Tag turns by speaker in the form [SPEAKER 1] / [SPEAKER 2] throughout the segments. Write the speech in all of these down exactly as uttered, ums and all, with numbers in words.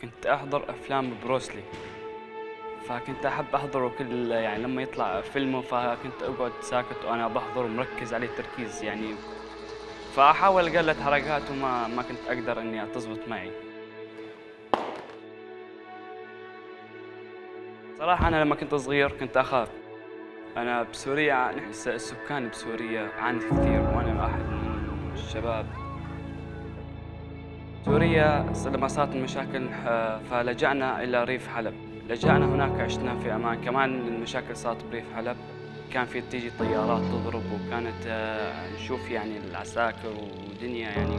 [SPEAKER 1] كنت أحضر أفلام بروسلي، فكنت أحب أحضره كل يعني لما يطلع فيلمه، فكنت أقعد ساكت وأنا بحضر ومركز عليه تركيز يعني، فأحاول أقلد حركاته ما ما كنت أقدر إني تزبط معي. صراحة أنا لما كنت صغير كنت أخاف. أنا بسوريا نحس السكان بسوريا عنف كثير، وأنا واحد من الشباب. سوريا لما صارت المشاكل فلجأنا إلى ريف حلب، لجأنا هناك عشنا في أمان. كمان المشاكل صارت بريف حلب، كان في تيجي طيارات تضرب، وكانت نشوف يعني العساكر ودنيا يعني.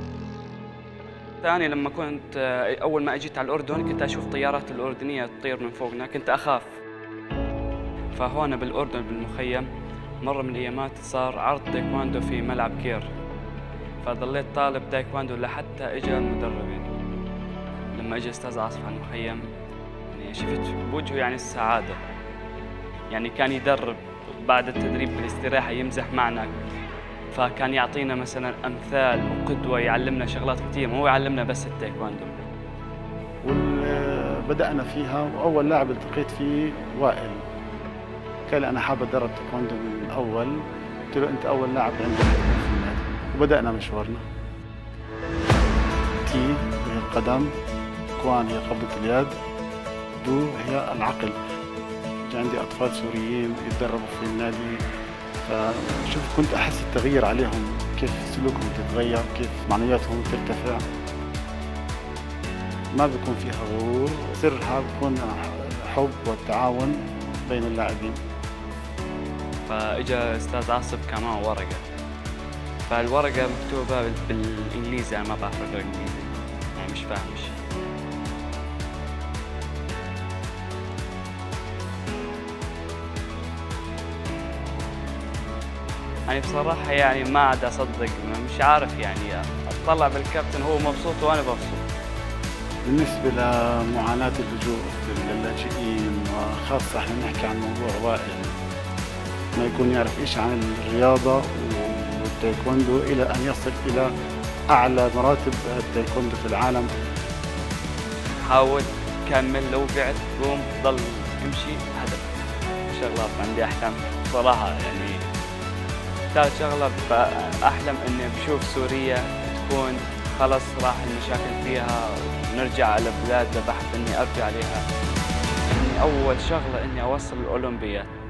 [SPEAKER 1] ثاني لما كنت أول ما أجيت على الأردن كنت أشوف طيارات الأردنية تطير من فوقنا، كنت أخاف. فهون بالأردن بالمخيم مرة من الأيامات صار عرض تايكواندو في ملعب كير، فظليت طالب تايكواندو لحتى اجى المدرب. يعني لما اجى استاذ عاصف على المخيم يعني شفت بوجهه يعني السعاده، يعني كان يدرب بعد التدريب بالاستراحه يمزح معنا، فكان يعطينا مثلا امثال وقدوه، يعلمنا شغلات كثير، مو يعلمنا بس التايكواندو.
[SPEAKER 2] وبدأنا فيها، وأول لاعب التقيت فيه وائل، قال لي أنا حابب أدرب تايكواندو من الأول. قلت له أنت أول لاعب عندك في النادي، وبدأنا مشوارنا. تي هي القدم، كوان هي قبضة اليد، دو هي العقل. عندي أطفال سوريين يتدربوا في النادي، فشوف كنت أحس التغيير عليهم، كيف سلوكهم تتغير، كيف معنوياتهم ترتفع. ما بيكون فيها غرور، سرها بيكون الحب والتعاون بين اللاعبين.
[SPEAKER 1] فاجى استاذ عاصف كان معه ورقه، فالورقه مكتوبه بالانجليزي، انا ما بعرف اقرا انجليزي يعني مش فاهم شيء. يعني بصراحه يعني ما عاد اصدق، مش عارف يعني اطلع بالكابتن هو مبسوط وانا مبسوط.
[SPEAKER 2] بالنسبة لمعاناة اللجوء للاجئين، وخاصة احنا نحكي عن موضوع وائل ما يكون يعرف ايش عن الرياضة والتايكوندو الى ان يصل الى اعلى مراتب التايكوندو في العالم.
[SPEAKER 1] حاول كمل، لو وقعت قوم ضل امشي، هدف شغلات عندي احلام صراحة. يعني ثالث شغلة احلم اني بشوف سوريا تكون خلص راح المشاكل فيها ونرجع على بلادنا، بحب اني ارجع لها. يعني اول شغلة اني اوصل الاولمبياد.